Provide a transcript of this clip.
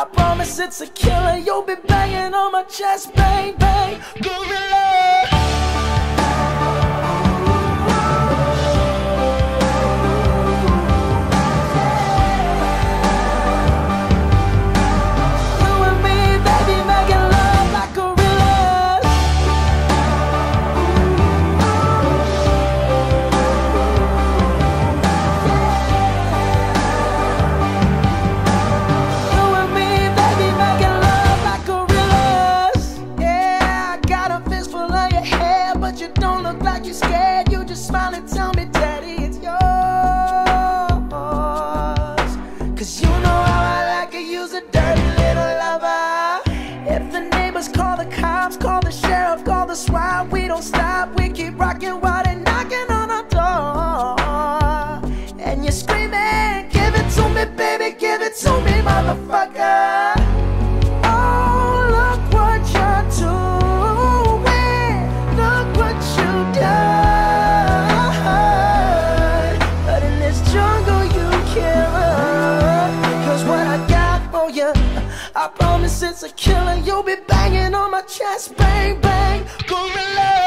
promise it's a killer. You'll be banging on my chest, bang, bang, gorilla. You don't look like you're scared. You just smile and tell me, Daddy, it's yours. 'Cause you know how I like to use a dirty little lover. If the neighbors call the cops, call the sheriff, call the SWAT, we don't stop. We keep rocking while they're knocking on our door. And you're screaming, give it to me, baby, give it to me, motherfucker. Oh, look what you're doing. But in this jungle you killer. 'Cause what I got for you, I promise it's a killer. You'll be banging on my chest, bang, bang, gorilla.